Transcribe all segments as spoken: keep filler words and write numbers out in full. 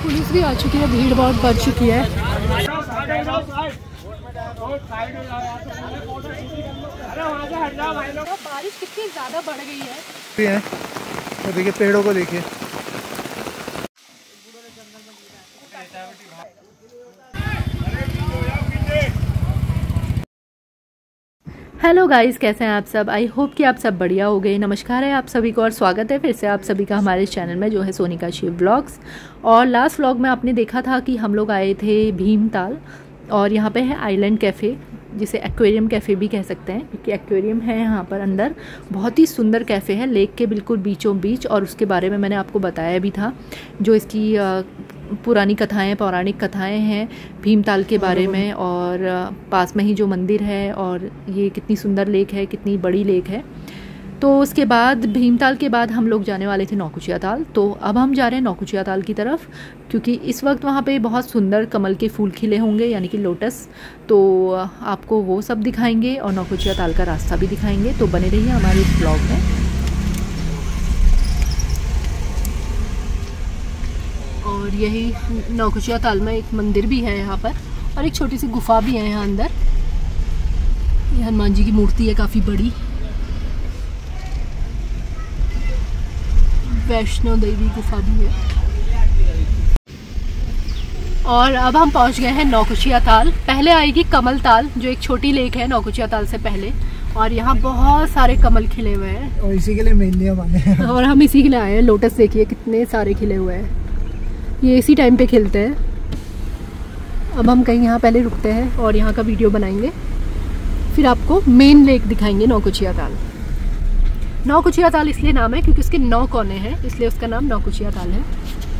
Police भी आ चुकी है, भीड़ बहुत बढ़ चुकी है। बारिश कितनी ज़्यादा बढ़ गई है। तो देखिए पेड़ों को देखिए। हेलो गाइस, कैसे हैं आप सब। आई होप कि आप सब बढ़िया हो गए। नमस्कार है आप सभी को और स्वागत है फिर से आप सभी का हमारे चैनल में, जो है सोनिका शिव ब्लॉग्स। और लास्ट व्लॉग में आपने देखा था कि हम लोग आए थे भीमताल, और यहाँ पे है आइलैंड कैफ़े, जिसे एक्वेरियम कैफ़े भी कह सकते हैं, क्योंकि एक्वेरियम है यहाँ पर अंदर। बहुत ही सुंदर कैफ़े है, लेक के बिल्कुल बीचों बीच। और उसके बारे में मैंने आपको बताया भी था, जो इसकी पुरानी कथाएं, पौराणिक कथाएं हैं भीमताल के बारे में, और पास में ही जो मंदिर है, और ये कितनी सुंदर लेक है, कितनी बड़ी लेक है। तो उसके बाद भीमताल के बाद हम लोग जाने वाले थे नौकुचिया ताल। तो अब हम जा रहे हैं नौकुचिया ताल की तरफ, क्योंकि इस वक्त वहाँ पे बहुत सुंदर कमल के फूल खिले होंगे, यानी कि लोटस। तो आपको वो सब दिखाएंगे और नौकुचिया ताल का रास्ता भी दिखाएंगे। तो बने रहिए हमारे इस ब्लॉग में। और यही नौकुचिया ताल में एक मंदिर भी है यहाँ पर, और एक छोटी सी गुफा भी है यहाँ अंदर। ये हनुमान जी की मूर्ति है काफ़ी बड़ी। वैष्णो देवी गुफा भी है। और अब हम पहुंच गए हैं नौकुचिया ताल। पहले आएगी कमल ताल, जो एक छोटी लेक है नौकुचिया ताल से पहले। और यहाँ बहुत सारे कमल खिले हुए हैं, और इसी के लिए मेनली हम आए हैं। और हम इसी के लिए आए हैं। लोटस देखिए कितने सारे खिले हुए हैं, ये इसी टाइम पे खिलते हैं। अब हम कहीं यहाँ पहले रुकते हैं और यहाँ का वीडियो बनाएंगे, फिर आपको मेन लेक दिखाएंगे नौकुचिया ताल। नौकुचिया ताल इसलिए नाम है क्योंकि उसके नौ कोने हैं, इसलिए उसका नाम नौकुचिया ताल है।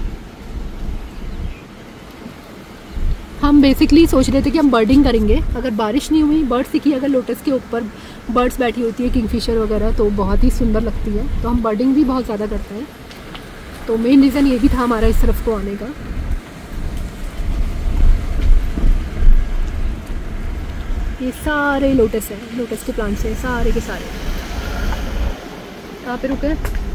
हम बेसिकली सोच रहे थे कि हम बर्डिंग करेंगे, अगर बारिश नहीं हुई, बर्ड्स दिखी अगर लोटस के ऊपर बर्ड्स बैठी होती है, किंगफिशर वगैरह, तो बहुत ही सुंदर लगती है। तो हम बर्डिंग भी बहुत ज़्यादा करते हैं। तो मेन रीज़न ये भी था हमारा इस तरफ को आने का। ये सारे लोटस हैं, लोटस के प्लांट्स हैं सारे के सारे। कहाँ पे रुके?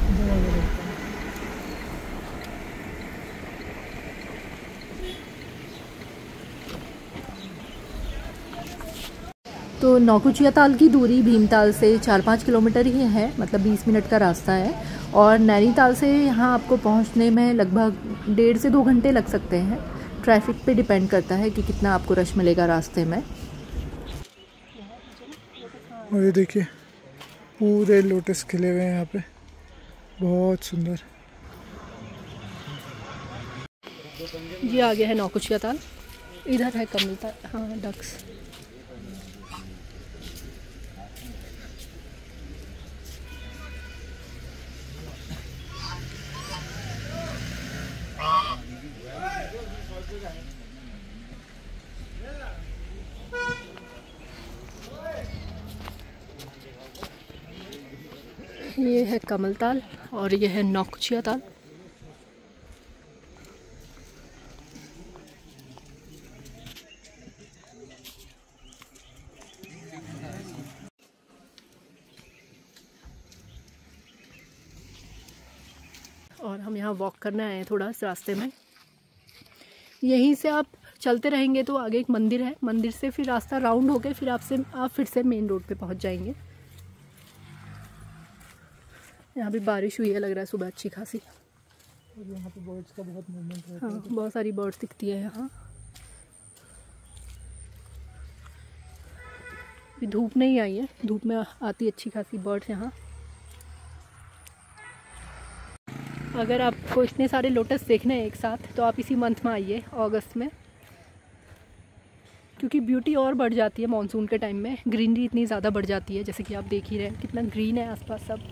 तो नौकुचिया ताल की दूरी भीमताल से चार पाँच किलोमीटर ही है, मतलब बीस मिनट का रास्ता है। और नैनीताल से यहाँ आपको पहुँचने में लगभग डेढ़ से दो घंटे लग सकते हैं। ट्रैफिक पे डिपेंड करता है कि कितना आपको रश मिलेगा रास्ते में। और ये देखिए पूरे लोटस खिले हुए हैं यहाँ पे, बहुत सुंदर। ये आगे है नौकुचिया ताल, इधर है कमल ताल। हाँ, डक्स। ये है कमल ताल और ये है नौकुचिया ताल। और हम यहाँ वॉक करने आए हैं थोड़ा इस रास्ते में। यहीं से आप चलते रहेंगे तो आगे एक मंदिर है, मंदिर से फिर रास्ता राउंड होकर फिर आपसे आप फिर से मेन रोड पे पहुँच जाएंगे। यहाँ भी बारिश हुई है, लग रहा है सुबह अच्छी खासी। और यहाँ पे बर्ड्स का बहुत मूवमेंट रहता है। हाँ, बहुत सारी बर्ड्स दिखती है यहाँ। अभी धूप नहीं आई है, धूप में आती अच्छी खासी बर्ड्स यहाँ। अगर आपको इतने सारे लोटस देखने हैं एक साथ, तो आप इसी मंथ में आइए, अगस्त में, क्योंकि ब्यूटी और बढ़ जाती है मॉनसून के टाइम में। ग्रीनरी इतनी ज़्यादा बढ़ जाती है, जैसे कि आप देख ही रहे हैं कितना ग्रीन है आसपास सब।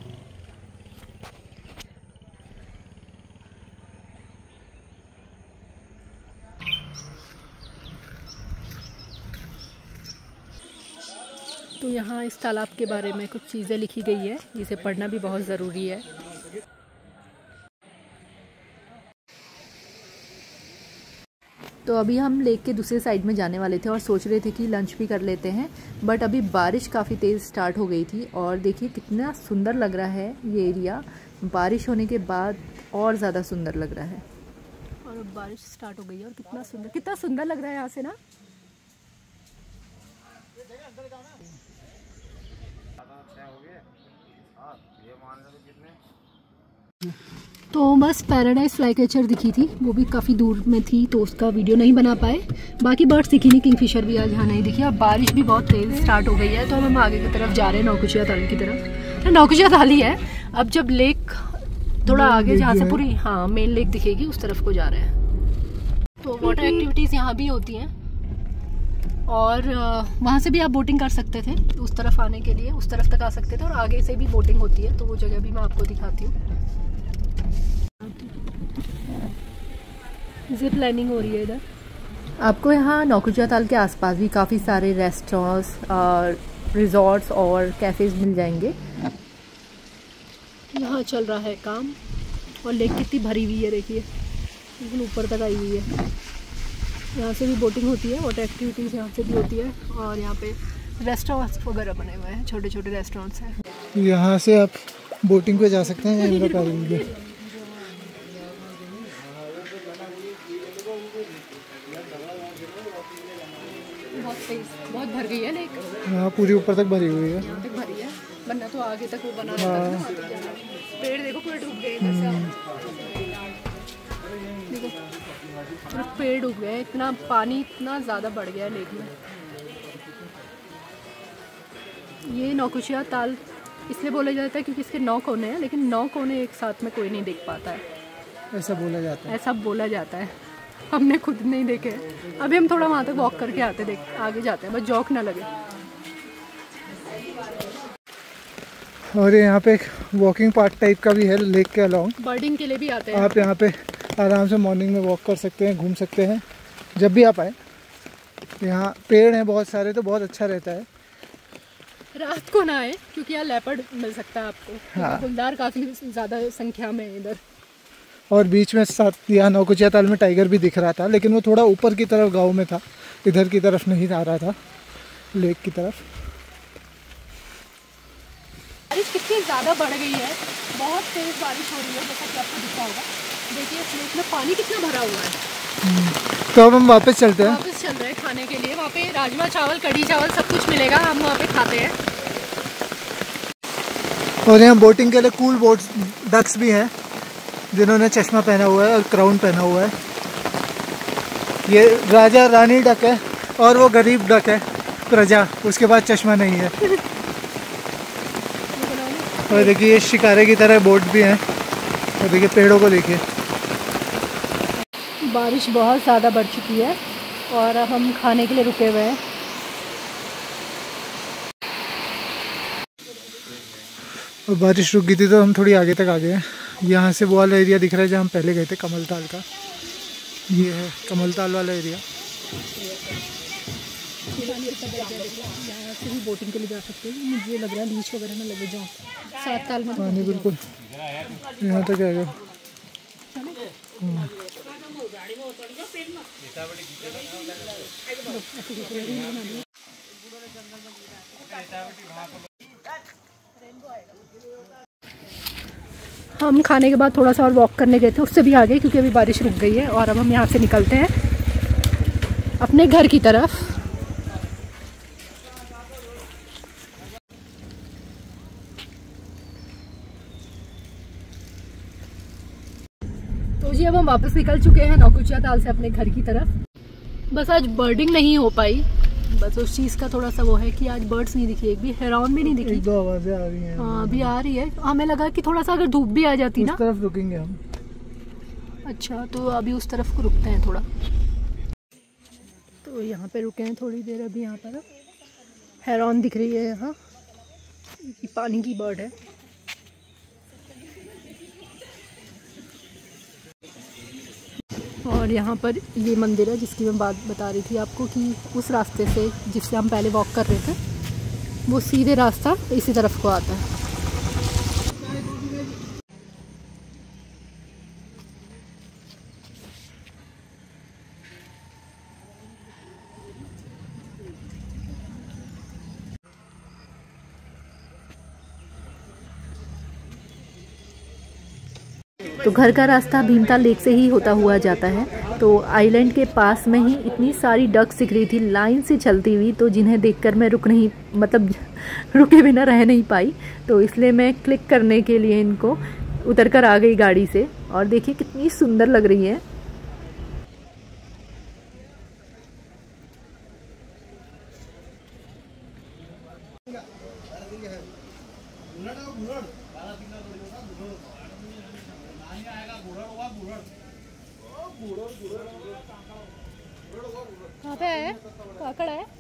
तो यहाँ इस तालाब के बारे में कुछ चीज़ें लिखी गई है, जिसे पढ़ना भी बहुत ज़रूरी है। तो अभी हम लेक के दूसरे साइड में जाने वाले थे और सोच रहे थे कि लंच भी कर लेते हैं, बट अभी बारिश काफ़ी तेज़ स्टार्ट हो गई थी। और देखिए कितना सुंदर लग रहा है ये एरिया, बारिश होने के बाद और ज़्यादा सुंदर लग रहा है। और अब बारिश स्टार्ट हो गई है और कितना सुंदर कितना सुंदर लग रहा है यहाँ से ना। तो बस पैराडाइज फ्लाईकैचर दिखी थी, वो भी काफ़ी दूर में थी तो उसका वीडियो नहीं बना पाए। बाकी बर्ड्स दिखी नहीं, किंगफिशर भी आज यहाँ नहीं दिखी। अब बारिश भी बहुत तेज़ स्टार्ट हो गई है तो हम आगे की तरफ जा रहे हैं, नौकुचिया ताल की तरफ। नौकुचिया ताल ही है। अब जब लेक थोड़ा आगे जहाँ से पूरी हाँ मेन लेक दिखेगी उस तरफ को जा रहे हैं। तो वाटर एक्टिविटीज़ यहाँ भी होती हैं और वहाँ से भी आप बोटिंग कर सकते थे। उस तरफ आने के लिए उस तरफ तक आ सकते थे और आगे से भी बोटिंग होती है, तो वो जगह भी मैं आपको दिखाती हूँ। जिप लाइनिंग हो रही है इधर। आपको यहाँ नौकुचिया ताल के आसपास भी काफ़ी सारे रेस्टोरेंट्स, रिजॉर्ट्स और कैफ़ेज़ मिल जाएंगे। यहाँ चल रहा है काम और लेक कितनी भरी हुई है देखिए, बिल्कुल ऊपर तक आई हुई है। यहाँ से भी बोटिंग होती है, वाटर एक्टिविटीज़ यहाँ से भी होती है और यहाँ पे रेस्टोरेंट्स वगैरह बने हुए हैं, छोटे छोटे रेस्टोरेंट्स हैं। यहाँ से आप बोटिंग पे जा सकते हैं। बहुत तेज बहुत भर गई है लेक, यहाँ पूरी ऊपर तक भरी हुई है। यहाँ तक भरी है, वरना तो आगे तक वो बना रहता है ना। पेड़ देखो, पेड़ डूब गए इधर से, देखो पूरे पेड़ डूब गए, इतना पानी इतना ज़्यादा बढ़ गया है लेक में। ये नौकुचिया ताल इसलिए बोला जाता है क्योंकि इसके नौ कोने हैं, लेकिन नौ कोने एक साथ में कोई नहीं देख पाता है, ऐसा बोला जाता है। ऐसा बोला जाता है, हमने खुद नहीं देखे। अभी हम थोड़ा वहाँ तक वॉक करके आते, देख आगे जाते हैं, बस जॉक ना लगे। और यहाँ पे एक वॉकिंग पार्क टाइप का भी है लेक के अलाउंग, बर्डिंग के लिए भी आते हैं। आप यहाँ पे आराम से मॉर्निंग में वॉक कर सकते हैं, घूम सकते हैं जब भी आप आए। यहाँ पेड़ हैं बहुत सारे, तो बहुत अच्छा रहता है। रात को ना आए क्योंकि यहाँ लेपर्ड मिल सकता है आपको। हाँ। गुलदार काफ़ी ज़्यादा संख्या में इधर। और बीच में साथ यहाँ नौकुचिया ताल में टाइगर भी दिख रहा था, लेकिन वो थोड़ा ऊपर की तरफ गांव में था, इधर की तरफ नहीं आ रहा था लेक की तरफ। बारिश कितनी ज़्यादा बढ़ गई है, बहुत तेज़ बारिश हो रही है, जैसा कि आपको दिखा होगा। देखिए इस लेक में पानी कितना भरा हुआ है। तो अब हम वापस चलते हैं, वापस चल रहे हैं खाने के लिए। वहाँ पे राजमा चावल, कढ़ी चावल सब कुछ मिलेगा, हम वहाँ पे खाते हैं। और यहाँ बोटिंग के लिए कूल बोट्स डक्स भी हैं जिन्होंने चश्मा पहना हुआ है और क्राउन पहना हुआ है। ये राजा रानी डक है और वो गरीब डक है प्रजा, उसके बाद चश्मा नहीं है। और देखिए ये शिकारे की तरह बोट भी हैं, और देखिए पेड़ों को देखिए। बारिश बहुत ज़्यादा बढ़ चुकी है और हम खाने के लिए रुके हुए हैं। और बारिश रुक गई थी तो हम थोड़ी आगे तक आ गए हैं। यहाँ से वो वाला एरिया दिख रहा है जहाँ हम पहले गए थे, कमलताल का। ये है कमलताल वाला एरिया। यहाँ से भी बोटिंग के लिए जा सकते हैं। मुझे लग रहा है बीच वगैरह में लगे जाओ, सात ताल में पानी बिल्कुल यहाँ तक आ गया। हम खाने के बाद थोड़ा सा और वॉक करने गए थे, उससे भी आगे, क्योंकि अभी बारिश रुक गई है और अब हम यहाँ से निकलते हैं अपने घर की तरफ। तो जी अब हम वापस निकल चुके हैं नौकुचिया ताल से अपने घर की तरफ। बस आज बर्डिंग नहीं हो पाई, बस उस चीज़ का थोड़ा सा वो है कि आज बर्ड्स नहीं दिखी, एक भी हेरॉन भी नहीं दिखी। एक दो आवाजें आ रही हैं। हाँ अभी आ रही है। हमें लगा कि थोड़ा सा अगर धूप भी आ जाती ना, उस तरफ रुकेंगे हम। अच्छा तो अभी उस तरफ को रुकते हैं थोड़ा। तो यहाँ पे रुके हैं थोड़ी देर। अभी यहाँ पर हेरॉन दिख रही है, यहाँ पानी की बर्ड है। और यहाँ पर ये मंदिर है जिसकी मैं बात बता रही थी आपको कि उस रास्ते से जिससे हम पहले वॉक कर रहे थे, वो सीधे रास्ता इसी तरफ को आता है। तो घर का रास्ता भीमताल लेक से ही होता हुआ जाता है। तो आइलैंड के पास में ही इतनी सारी डक्स दिख रही थी लाइन से चलती हुई, तो जिन्हें देखकर मैं रुक नहीं मतलब रुके बिना रह नहीं पाई, तो इसलिए मैं क्लिक करने के लिए इनको उतर कर आ गई गाड़ी से। और देखिए कितनी सुंदर लग रही है। कहाँ पे है? कहाँ खड़ा है?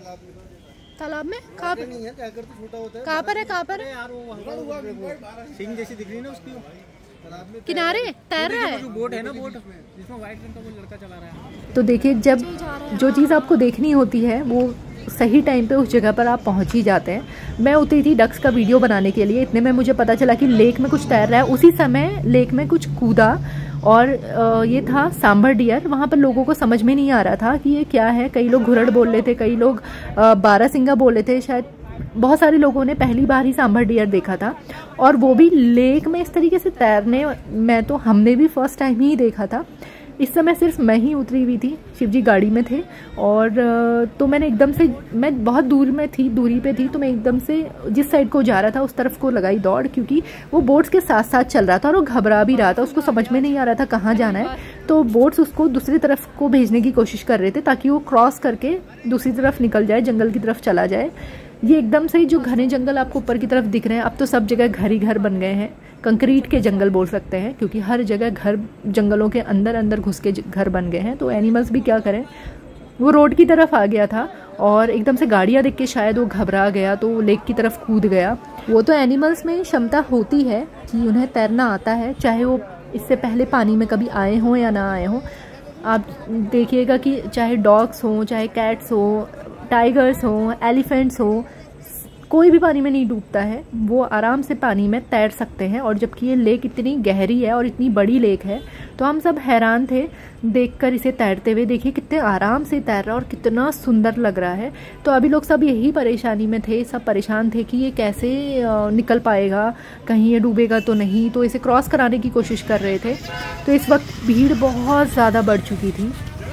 तालाब में? कहाँ पे? नहीं है, क्या करते छोटा होता है। कहाँ पर है? कहाँ पर है? यार वो सिंग जैसी दिख रही है ना उसकी तालाब में। किनारे तैर रहा है। बोट है ना, बोट जिसमें व्हाइट रंग का वो लड़का चला रहा है। तो देखिए, जब जो चीज़ आपको देखनी होती है वो सही टाइम पे उस जगह पर आप पहुंच ही जाते हैं। मैं उतरी थी डक्स का वीडियो बनाने के लिए, इतने में मुझे पता चला कि लेक में कुछ तैर रहा है। उसी समय लेक में कुछ कूदा और ये था सांभर डियर। वहाँ पर लोगों को समझ में नहीं आ रहा था कि ये क्या है। कई लोग घुरड़ बोल रहे थे, कई लोग बारहसिंगा बोल रहे थे। शायद बहुत सारे लोगों ने पहली बार ही सांभर डियर देखा था, और वो भी लेक में इस तरीके से तैरने। मैं तो हमने भी फर्स्ट टाइम ही देखा था। इस समय सिर्फ मैं ही उतरी हुई थी, शिवजी गाड़ी में थे। और तो मैंने एकदम से, मैं बहुत दूर में थी, दूरी पे थी, तो मैं एकदम से जिस साइड को जा रहा था उस तरफ को लगाई दौड़, क्योंकि वो बोट्स के साथ साथ चल रहा था और वो घबरा भी रहा था। उसको समझ में नहीं आ रहा था कहाँ जाना है, तो बोट्स उसको दूसरी तरफ को भेजने की कोशिश कर रहे थे ताकि वो क्रॉस करके दूसरी तरफ निकल जाए, जंगल की तरफ चला जाए। ये एकदम से जो घने जंगल आपको ऊपर की तरफ दिख रहे हैं, अब तो सब जगह घर ही घर बन गए हैं। कंक्रीट के जंगल बोल सकते हैं, क्योंकि हर जगह घर जंगलों के अंदर अंदर घुस के घर बन गए हैं। तो एनिमल्स भी क्या करें, वो रोड की तरफ आ गया था और एकदम से गाड़ियाँ देख के शायद वो घबरा गया, तो वो लेक की तरफ कूद गया। वो तो एनिमल्स में क्षमता होती है कि उन्हें तैरना आता है, चाहे वो इससे पहले पानी में कभी आए हों या ना आए हों। आप देखिएगा कि चाहे डॉग्स हों, चाहे कैट्स हों, टाइगर्स हों, एलिफेंट्स हों, कोई भी पानी में नहीं डूबता है, वो आराम से पानी में तैर सकते हैं। और जबकि ये लेक इतनी गहरी है और इतनी बड़ी लेक है, तो हम सब हैरान थे देखकर इसे तैरते हुए। देखिए कितने आराम से तैर रहा है और कितना सुंदर लग रहा है। तो अभी लोग सब यही परेशानी में थे, सब परेशान थे कि ये कैसे निकल पाएगा, कहीं ये डूबेगा तो नहीं, तो इसे क्रॉस कराने की कोशिश कर रहे थे। तो इस वक्त भीड़ बहुत ज़्यादा बढ़ चुकी थी।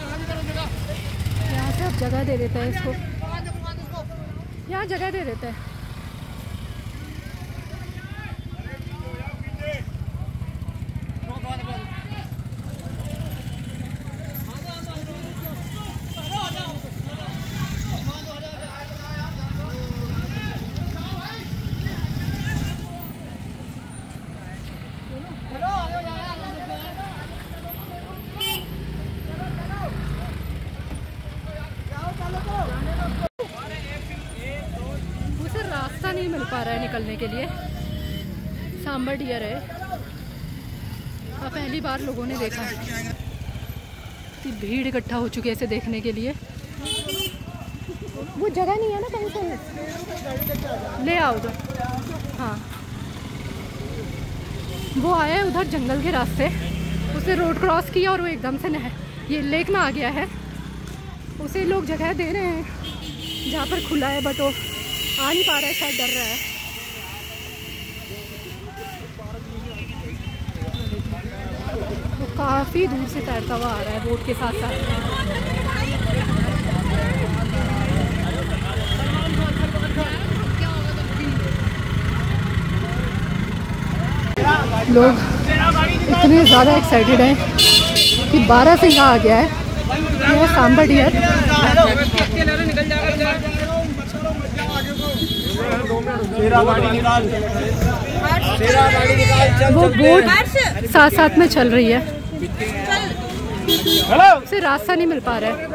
यहाँ से अब जगह दे देते हैं इसको, यहाँ जगह दे देते हैं। रास्ता नहीं मिल पा रहा है निकलने के लिए। सांभर डियर है, हाँ पहली बार लोगों ने देखा। इतनी भीड़ इकट्ठा हो चुकी है इसे देखने के लिए। वो जगह नहीं है ना कहीं से ले आओ तो। हाँ वो आया है उधर जंगल के रास्ते, उसने रोड क्रॉस किया और वो एकदम से नहर ये लेक में आ गया है। उसे लोग जगह दे रहे हैं जहाँ पर खुला है, बट वो आ नहीं पा रहा है, शायद डर रहा है। वो काफ़ी दूर से तैरता हुआ आ रहा है बोट के साथ साथ। लोग इतने ज़्यादा एक्साइटेड हैं कि बारहसिंगा आ गया है। ये सांभर डियर वो बोट साथ साथ में चल रही है, उसे रास्ता नहीं मिल पा रहा है।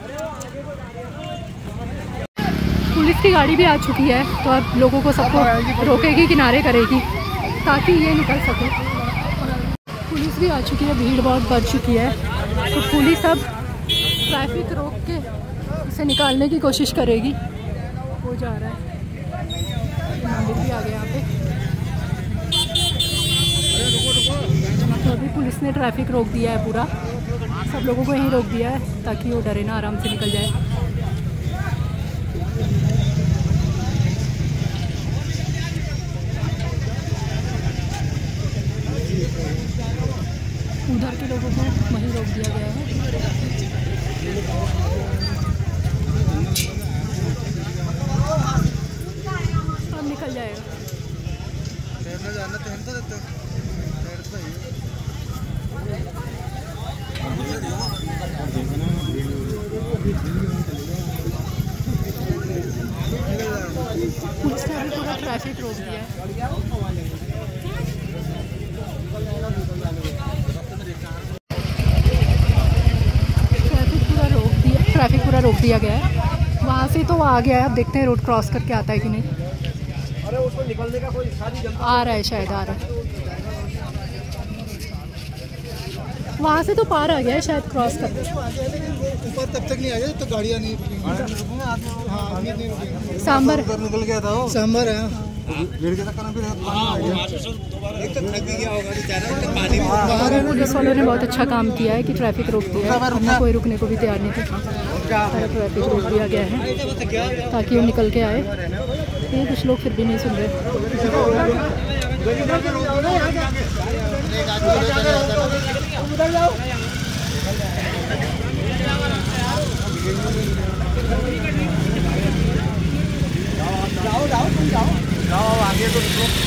पुलिस की गाड़ी भी आ चुकी है, तो अब लोगों को सबको रोकेगी, किनारे करेगी ताकि ये निकल सके। पुलिस भी आ चुकी है, भीड़ बहुत बढ़ चुकी है, तो पुलिस अब ट्रैफिक रोक के इसे निकालने की कोशिश करेगी। हो जा रहा है, मंदिर भी आ गया यहाँ पे। तो अभी पुलिस ने ट्रैफिक रोक दिया है पूरा, सब लोगों को यहीं रोक दिया है ताकि वो डरे ना, आराम से निकल जाए। उधर के लोगों को वहीं रोक दिया गया है। अब निकल जाएगा। पुलिस ने अभी पूरा ट्रैफिक रोक दिया है। ट्रैफिक पूरा रोक दिया ट्रैफिक पूरा रोक दिया गया है। वहाँ से तो आ गया है, अब देखते हैं रोड क्रॉस करके आता है कि नहीं। अरे उसको निकलने का कोई आ रहा है, शायद आ रहा है। वहाँ से तो पार आ गया है शायद क्रॉस कर। ऊपर तब तक नहीं आ गया तो गाड़ियाँ नहीं रुकेंगी। सांबर निकल गया था वो सांबर है। पुलिस वालों ने बहुत अच्छा काम किया है कि ट्रैफिक रोक दिया है, वरना कोई रुकने को भी तैयार नहीं था। ट्रैफिक रोक दिया गया है ताकि वो निकल के आए। ये कुछ लोग फिर भी नहीं सुन रहे। जाओ जाओ तुम जाओ जाओ आगे तो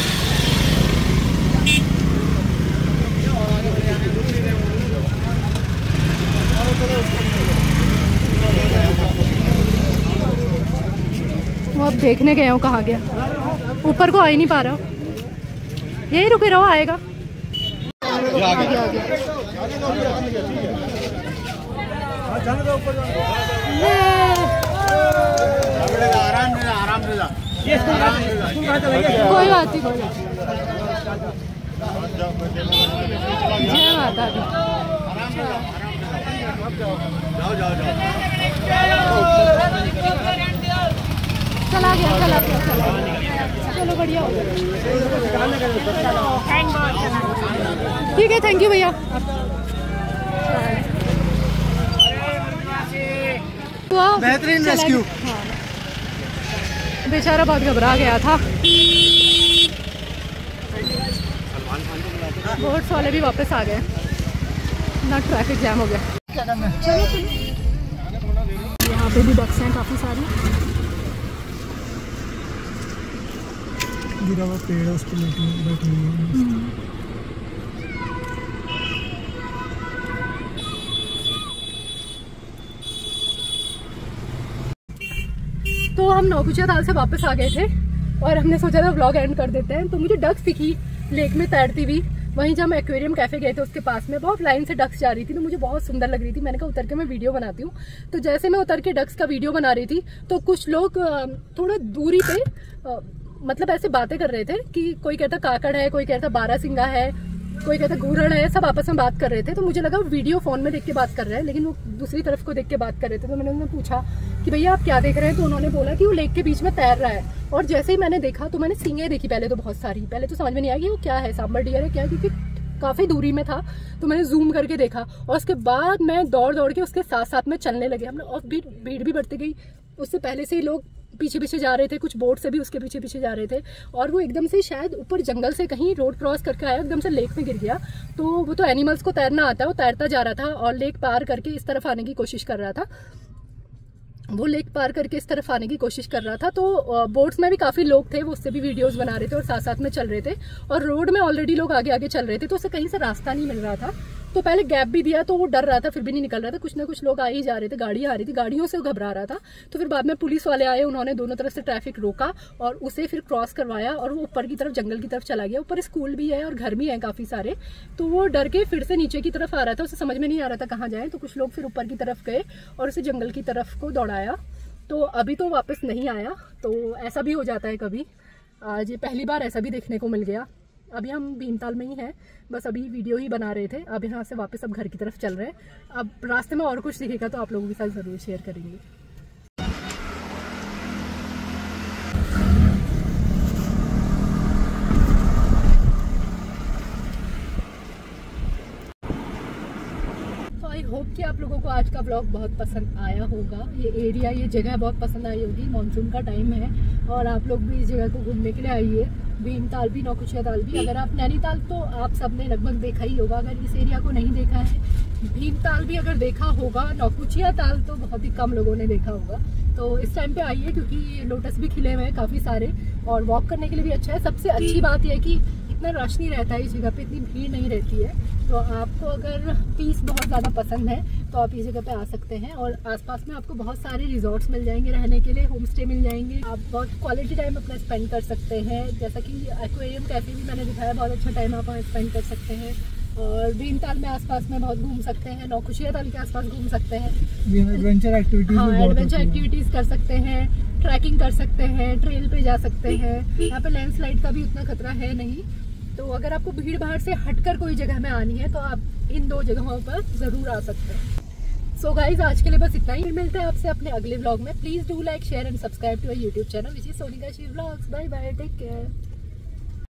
वो अब देखने गए हो कहाँ गया, ऊपर को आ ही नहीं पा रहा। यही रुके रहो, आएगा। आगे आगे आराम से आराम से जा। कोई बात नहीं, कोई बात जय माता दी। जाओ जाओ जाओ चला गया चला गया चला गया। चलो बढ़िया हो गया। ठीक है, थैंक यू भैया। बेहतरीन रेस्क्यू। हाँ, बेचारा बहुत घबरा गया था। बोट्स वाले भी वापस आ गए ना, ट्रैफिक जैम हो गया। चलो चलो, यहाँ पे भी डक्स हैं काफ़ी सारी। गिरा हुआ पेड़ है, उस पर बैठी बैठी हुई है। तो हम नौकुचिया ताल से वापस आ गए थे और हमने सोचा था व्लॉग एंड कर देते हैं। तो मुझे डक्स दिखी लेक में तैरती हुई। वहीं जब हम एक्वेरियम कैफे गए थे उसके पास में बहुत लाइन से डक्स जा रही थी, तो मुझे बहुत सुंदर लग रही थी। मैंने कहा उतर के मैं वीडियो बनाती हूँ। तो जैसे मैं उतर के डक्स का वीडियो बना रही थी तो कुछ लोग थोड़ा दूरी पे मतलब ऐसे बातें कर रहे थे कि कोई कहता काकड़ है, कोई कहता बारासिंगा है, कोई कहता घूरण है। सब आपस में बात कर रहे थे। तो मुझे लगा वीडियो फोन में देख के बात कर रहे हैं, लेकिन वो दूसरी तरफ को देख के बात कर रहे थे। तो मैंने उन्हें पूछा कि भैया आप क्या देख रहे हैं। तो उन्होंने बोला कि वो लेक के बीच में तैर रहा है। और जैसे ही मैंने देखा तो मैंने सींगें देखी पहले तो बहुत सारी। पहले तो समझ में नहीं आई कि वो क्या है, सांबर डियर है क्या, क्योंकि काफी दूरी में था। तो मैंने जूम करके देखा और उसके बाद मैं दौड़ दौड़ के उसके साथ साथ में चलने लगे हमने। और भीड़ भीड़ भी बढ़ती गई। उससे पहले से ही लोग पीछे पीछे जा रहे थे, कुछ बोट से भी उसके पीछे पीछे जा रहे थे। और वो एकदम से शायद ऊपर जंगल से कहीं रोड क्रॉस करके आया, एकदम से लेक में गिर गया। तो वो तो एनिमल्स को तैरना आता है, वो तैरता जा रहा था और लेक पार करके इस तरफ आने की कोशिश कर रहा था। वो लेक पार करके इस तरफ आने की कोशिश कर रहा था। तो बोट्स में भी काफी लोग थे, वो उससे भी वीडियोस बना रहे थे और साथ साथ में चल रहे थे। और रोड में ऑलरेडी लोग आगे आगे चल रहे थे, तो उसे कहीं से रास्ता नहीं मिल रहा था। तो पहले गैप भी दिया तो वो डर रहा था, फिर भी नहीं निकल रहा था। कुछ ना कुछ लोग आ ही जा रहे थे, गाड़ियां आ रही थी, गाड़ियों से घबरा रहा था। तो फिर बाद में पुलिस वाले आए, उन्होंने दोनों तरफ से ट्रैफिक रोका और उसे फिर क्रॉस करवाया और वो ऊपर की तरफ जंगल की तरफ चला गया। ऊपर स्कूल भी है और घर भी है काफी सारे। तो वो डर के फिर से नीचे की तरफ आ रहा था, उसे समझ में नहीं आ रहा था कहाँ जाए। तो कुछ लोग फिर ऊपर की तरफ गए और उसे जंगल की तरफ को दौड़ाया। तो अभी तो वापस नहीं आया। तो ऐसा भी हो जाता है कभी। आज ये पहली बार ऐसा भी देखने को मिल गया। अभी हम भीमताल में ही हैं, बस अभी वीडियो ही बना रहे थे। अब यहाँ से वापस अब घर की तरफ चल रहे हैं। अब रास्ते में और कुछ दिखेगा तो आप लोगों के साथ ज़रूर शेयर करेंगे। आई होप कि आप लोगों को आज का व्लॉग बहुत पसंद आया होगा। ये एरिया, ये जगह बहुत पसंद आई होगी। मॉनसून का टाइम है और आप लोग भी इस जगह को घूमने के लिए आइए। भीमताल भी, नौकुचिया ताल भी। अगर आप नैनीताल तो आप सबने लगभग देखा ही होगा, अगर इस एरिया को नहीं देखा है। भीमताल भी अगर देखा होगा, नौकुचिया ताल तो बहुत ही कम लोगों ने देखा होगा। तो इस टाइम पे आइए क्योंकि लोटस भी खिले हुए हैं काफ़ी सारे और वॉक करने के लिए भी अच्छा है। सबसे अच्छी बात यह है कि इतना रश नहीं रहता है इस जगह पे, इतनी भीड़ नहीं रहती है। तो आपको अगर पीस बहुत ज़्यादा पसंद है तो आप इस जगह पे आ सकते हैं। और आसपास में आपको बहुत सारे रिजॉर्ट्स मिल जाएंगे रहने के लिए, होम स्टे मिल जाएंगे। आप बहुत क्वालिटी टाइम अपना स्पेंड कर सकते हैं, जैसा कि एक्वेरियम कैफे भी मैंने दिखाया, बहुत अच्छा टाइम आप वहाँ स्पेंड कर सकते हैं। और भीमताल में आसपास में बहुत घूम सकते हैं, नौकुचिया ताल के आसपास घूम सकते हैं, एडवेंचर एक्टिविटीज हाँ एडवेंचर एक्टिविटीज़ कर सकते हैं, ट्रैकिंग कर सकते हैं, ट्रेल पे जा सकते हैं। यहाँ पे लैंडस्लाइड का भी उतना खतरा है नहीं। तो अगर आपको भीड़ भाड़ से हटकर कोई जगह में आनी है तो आप इन दो जगहों पर ज़रूर आ सकते हैं। सो गाइज आज के लिए बस इतना ही। मिलते हैं आपसे अपने अगले व्लॉग में। Please do like share and subscribe to our YouTube channel which is Sonika she vlogs. Bye bye, take care.